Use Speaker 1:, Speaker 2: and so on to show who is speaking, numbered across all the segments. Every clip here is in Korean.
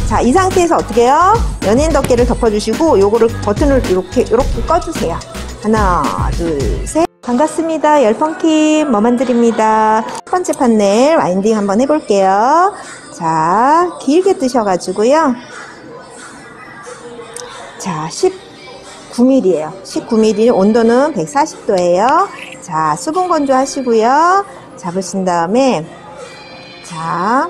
Speaker 1: 자, 이 상태에서 어떻게 해요? 연예인 덮개를 덮어주시고 요거를 버튼을 이렇게 꺼주세요. 하나, 둘, 셋. 반갑습니다. 열펑킴 머만들입니다. 첫 번째 판넬 와인딩 한번 해볼게요. 자, 길게 뜨셔가지고요. 자, 19mm예요. 19mm, 온도는 140도예요. 자, 수분 건조 하시고요. 잡으신 다음에, 자,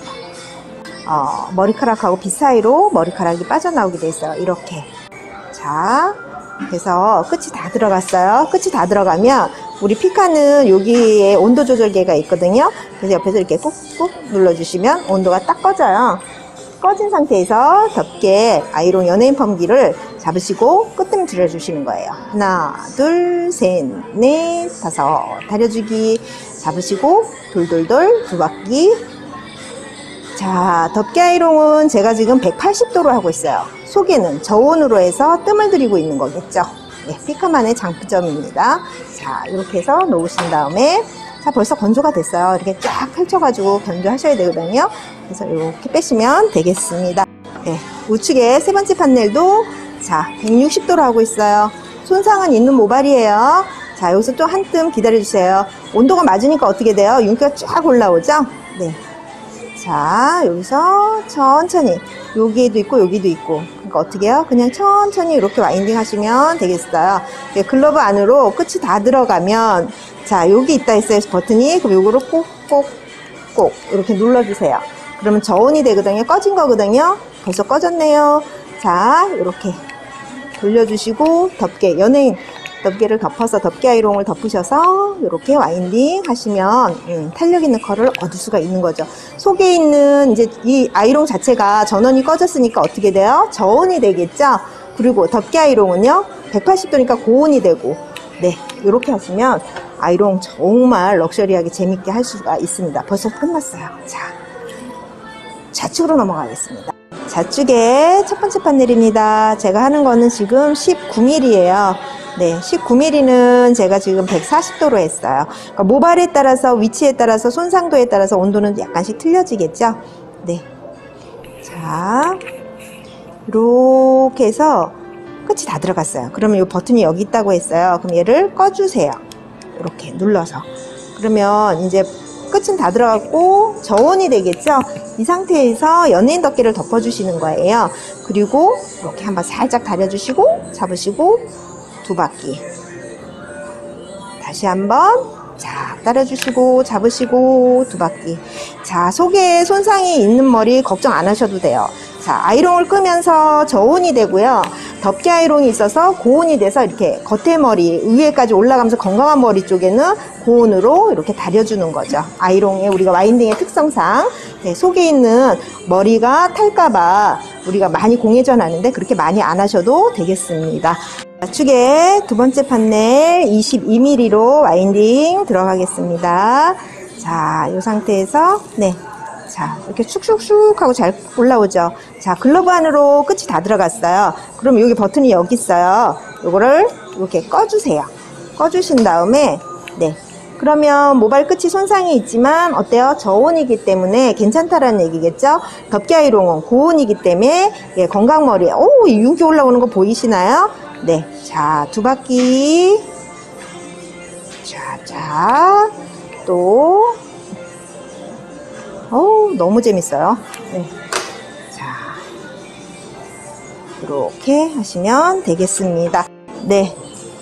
Speaker 1: 머리카락하고 빗 사이로 머리카락이 빠져나오게 돼 있어요. 이렇게. 자, 그래서 끝이 다 들어갔어요. 끝이 다 들어가면 우리 피카는 여기에 온도 조절계가 있거든요. 그래서 옆에서 이렇게 꾹꾹 눌러주시면 온도가 딱 꺼져요. 꺼진 상태에서 덮개 아이롱 연예인 펌기를 잡으시고 끄뜸 들여주시는 거예요. 하나, 둘, 셋, 넷, 다섯. 다려주기 잡으시고 돌돌돌 두 바퀴. 자, 덮개 아이롱은 제가 지금 180도로 하고 있어요. 속에는 저온으로 해서 뜸을 들이고 있는 거겠죠. 네, 피카만의 장점입니다. 자, 이렇게 해서 놓으신 다음에, 자, 벌써 건조가 됐어요. 이렇게 쫙 펼쳐가지고 건조하셔야 되거든요. 그래서 이렇게 빼시면 되겠습니다. 네, 우측에 세 번째 판넬도, 자, 160도로 하고 있어요. 손상은 있는 모발이에요. 자, 여기서 또 한 뜸 기다려주세요. 온도가 맞으니까 어떻게 돼요? 윤기가 쫙 올라오죠? 네. 자, 여기서 천천히 여기에도 있고 여기도 있고, 그러니까 어떻게 해요? 그냥 천천히 이렇게 와인딩 하시면 되겠어요. 글러브 안으로 끝이 다 들어가면, 자, 여기 있다 했어요, 버튼이. 그럼 요거를 꼭 이렇게 눌러주세요. 그러면 저온이 되거든요. 꺼진 거거든요. 벌써 꺼졌네요. 자, 이렇게 돌려주시고 덮개, 연예인 덮개를 덮어서 덮개 아이롱을 덮으셔서 이렇게 와인딩 하시면 탄력 있는 컬을 얻을 수가 있는 거죠. 속에 있는 이제 이 아이롱 자체가 전원이 꺼졌으니까 어떻게 돼요? 저온이 되겠죠. 그리고 덮개 아이롱은요 180도니까 고온이 되고, 네, 이렇게 하시면 아이롱 정말 럭셔리하게 재밌게 할 수가 있습니다. 벌써 끝났어요. 자, 좌측으로 넘어가겠습니다. 좌측에 첫 번째 판넬입니다. 제가 하는 거는 지금 19mm예요. 네, 19mm는 제가 지금 140도로 했어요. 그러니까 모발에 따라서, 위치에 따라서, 손상도에 따라서 온도는 약간씩 틀려지겠죠? 네. 자, 이렇게 해서 끝이 다 들어갔어요. 그러면 이 버튼이 여기 있다고 했어요. 그럼 얘를 꺼주세요. 이렇게 눌러서. 그러면 이제 끝은 다 들어갔고 저온이 되겠죠? 이 상태에서 연예인 덮개를 덮어주시는 거예요. 그리고 이렇게 한번 살짝 다려주시고 잡으시고 두 바퀴. 다시 한번 자, 따라주시고 잡으시고 두 바퀴. 자, 속에 손상이 있는 머리 걱정 안 하셔도 돼요. 자, 아이롱을 끄면서 저온이 되고요. 덮개 아이롱이 있어서 고온이 돼서 이렇게 겉에 머리 위에까지 올라가면서 건강한 머리 쪽에는 고온으로 이렇게 다려주는 거죠. 아이롱의 우리가 와인딩의 특성상. 네, 속에 있는 머리가 탈까봐 우리가 많이 공회전 하는데 그렇게 많이 안 하셔도 되겠습니다. 좌측에 두 번째 판넬 22mm로 와인딩 들어가겠습니다. 자, 이 상태에서 네, 자, 이렇게 슉슉슉 하고 잘 올라오죠. 자, 글러브 안으로 끝이 다 들어갔어요. 그럼 여기 버튼이 여기 있어요. 요거를 이렇게 꺼주세요. 꺼주신 다음에 네, 그러면 모발 끝이 손상이 있지만 어때요? 저온이기 때문에 괜찮다라는 얘기겠죠? 덮개 아이롱은 고온이기 때문에 예, 건강머리. 오, 윤기 올라오는 거 보이시나요? 네, 자, 두 바퀴. 자, 또. 너무 재밌어요. 네. 자, 이렇게 하시면 되겠습니다. 네.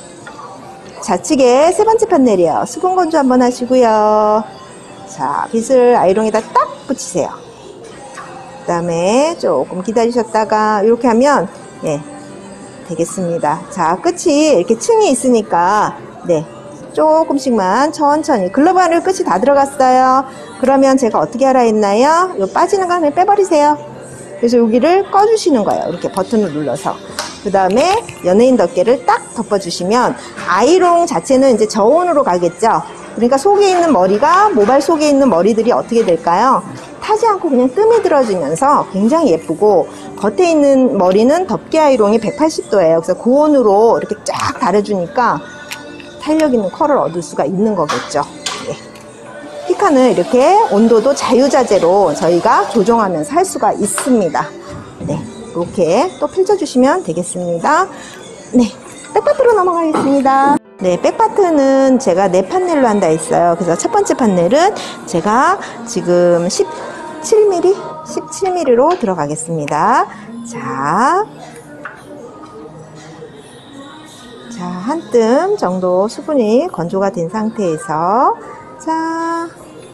Speaker 1: 좌측에 세 번째 판넬이요. 수분 건조 한번 하시고요. 자, 빗을 아이롱에다 딱 붙이세요. 그 다음에 조금 기다리셨다가 이렇게 하면 예, 되겠습니다. 자, 끝이 이렇게 층이 있으니까 네, 조금씩만 천천히. 글러브 안으로 끝이 다 들어갔어요. 그러면 제가 어떻게 하라 했나요? 요 빠지는 거 그냥 빼버리세요. 그래서 여기를 꺼주시는 거예요. 이렇게 버튼을 눌러서. 그 다음에 연예인 덮개를 딱 덮어주시면 아이롱 자체는 이제 저온으로 가겠죠. 그러니까 속에 있는 머리가, 모발 속에 있는 머리들이 어떻게 될까요? 타지 않고 그냥 뜸이 들어지면서 굉장히 예쁘고, 겉에 있는 머리는 덮개 아이롱이 180도예요. 그래서 고온으로 이렇게 쫙 다려주니까 탄력 있는 컬을 얻을 수가 있는 거겠죠. 예. 피카는 이렇게 온도도 자유자재로 저희가 조정하면서 할 수가 있습니다. 네, 이렇게 또 펼쳐주시면 되겠습니다. 네, 백파트로 넘어가겠습니다. 네, 백파트는 제가 4판넬로 한다 했어요. 그래서 첫 번째 판넬은 제가 지금 17mm로 들어가겠습니다. 자, 한 뜸 정도 수분이 건조가 된 상태에서, 자,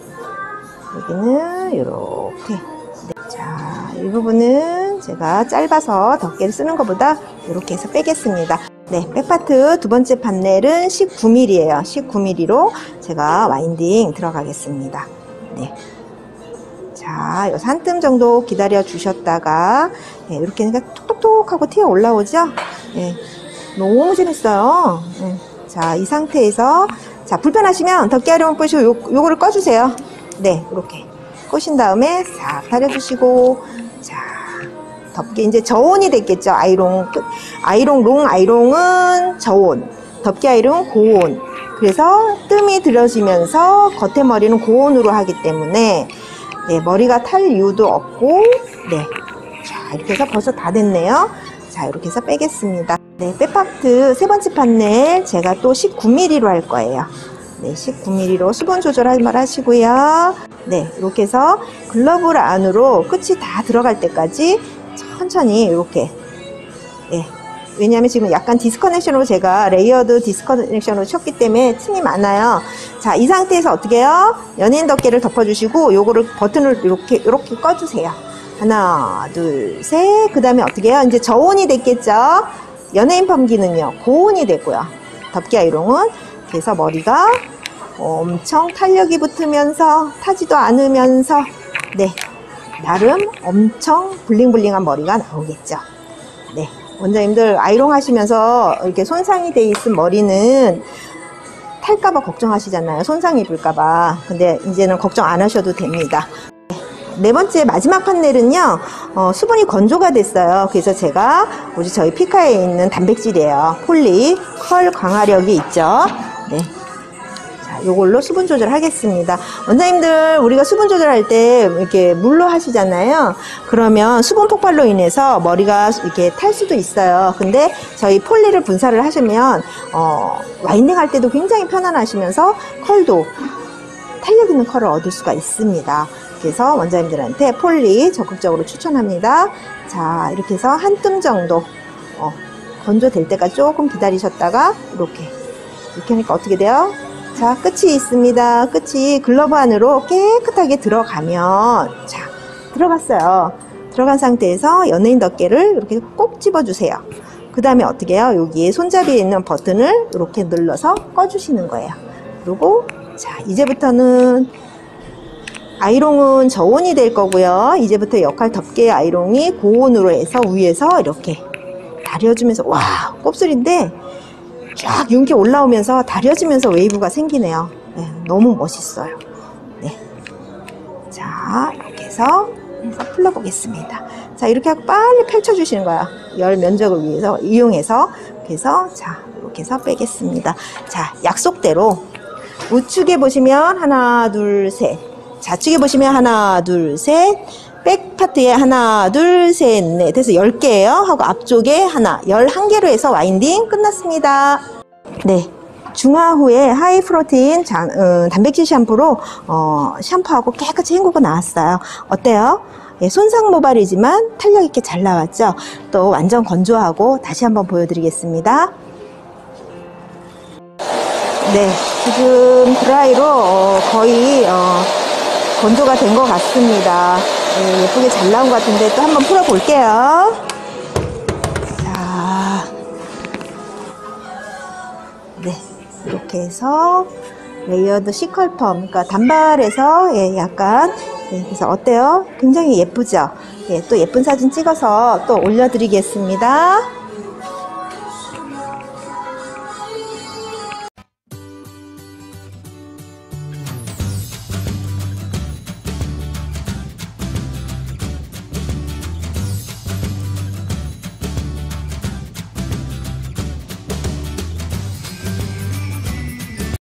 Speaker 1: 여기는 이렇게. 네, 자, 이 부분은 제가 짧아서 덮개를 쓰는 것보다 이렇게 해서 빼겠습니다. 네, 백파트 두 번째 판넬은 19mm예요. 19mm로 제가 와인딩 들어가겠습니다. 네. 자, 여기서 한 뜸 정도 기다려 주셨다가, 네, 이렇게 하니까 톡톡톡 하고 튀어 올라오죠? 네, 너무 재밌어요. 네. 자, 이 상태에서, 자, 불편하시면 덮개 아이롱 뿌시고 요거를 꺼주세요. 네, 이렇게 꼬신 다음에 싹 다려주시고, 자, 덮개 이제 저온이 됐겠죠. 롱 아이롱은 저온, 덮개 아이롱은 고온. 그래서 뜸이 들어지면서 겉에 머리는 고온으로 하기 때문에, 네, 머리가 탈 이유도 없고, 네, 자, 이렇게 해서 벌써 다 됐네요. 자, 이렇게 해서 빼겠습니다. 네, 백파트 세 번째 판넬 제가 또 19mm로 할 거예요. 네, 19mm로 수분 조절 한번 하시고요. 네, 이렇게 해서 글러브 안으로 끝이 다 들어갈 때까지 천천히 이렇게, 네, 왜냐하면 지금 약간 디스커넥션으로 제가 레이어드 디스커넥션으로 쳤기 때문에 틈이 많아요. 자, 이 상태에서 어떻게 해요? 연예인 덮개를 덮어주시고 요거를 버튼을 이렇게 꺼주세요. 하나, 둘, 셋. 그 다음에 어떻게 해요? 이제 저온이 됐겠죠? 연예인 펌기는요, 고온이 되고요. 덮개 아이롱은. 그래서 머리가 엄청 탄력이 붙으면서 타지도 않으면서, 네, 나름 엄청 블링블링한 머리가 나오겠죠. 네, 원장님들 아이롱 하시면서 이렇게 손상이 돼 있은 머리는 탈까봐 걱정하시잖아요. 손상 입을까봐. 근데 이제는 걱정 안 하셔도 됩니다. 네 번째 마지막 판넬은요, 수분이 건조가 됐어요. 그래서 제가 저희 피카에 있는 단백질이에요. 폴리 컬 강화력이 있죠. 네, 자, 요걸로 수분 조절하겠습니다. 원장님들 우리가 수분 조절할 때 이렇게 물로 하시잖아요. 그러면 수분 폭발로 인해서 머리가 이렇게 탈 수도 있어요. 근데 저희 폴리를 분사를 하시면 와인딩 할 때도 굉장히 편안하시면서 컬도 탄력 있는 컬을 얻을 수가 있습니다. 그래서 원장님들한테 폴리 적극적으로 추천합니다. 자, 이렇게 해서 한 뜸 정도 건조될 때까지 조금 기다리셨다가 이렇게 하니까 어떻게 돼요? 자, 끝이 있습니다. 끝이 글러브 안으로 깨끗하게 들어가면, 자, 들어갔어요. 들어간 상태에서 연예인 덮개를 이렇게 꼭 집어주세요. 그 다음에 어떻게 해요? 여기에 손잡이에 있는 버튼을 이렇게 눌러서 꺼주시는 거예요. 그리고 자, 이제부터는 아이롱은 저온이 될 거고요. 이제부터 역할 덮개 아이롱이 고온으로 해서 위에서 이렇게 다려주면서, 와, 곱슬인데 쫙 윤기 올라오면서 다려지면서 웨이브가 생기네요. 네, 너무 멋있어요. 네, 자, 이렇게 해서 풀러보겠습니다. 자, 이렇게 하고 빨리 펼쳐주시는 거야. 열 면적을 이용해서. 그래서 자, 이렇게 해서 빼겠습니다. 자, 약속대로 우측에 보시면 하나, 둘, 셋. 좌측에 보시면 하나, 둘, 셋. 백 파트에 하나, 둘, 셋, 넷. 해서 10개예요. 하고 앞쪽에 하나, 11개로 해서 와인딩 끝났습니다. 네. 중화 후에 하이 프로테인 단백질 샴푸로 샴푸하고 깨끗이 헹구고 나왔어요. 어때요? 예, 손상 모발이지만 탄력 있게 잘 나왔죠? 또 완전 건조하고 다시 한번 보여드리겠습니다. 네, 지금 드라이로 거의 건조가 된 것 같습니다. 네, 예쁘게 잘 나온 것 같은데 또 한번 풀어 볼게요. 자, 네, 이렇게 해서 레이어드 C컬 펌, 그러니까 단발에서 예, 약간, 예, 그래서 어때요? 굉장히 예쁘죠? 예, 또 예쁜 사진 찍어서 또 올려드리겠습니다.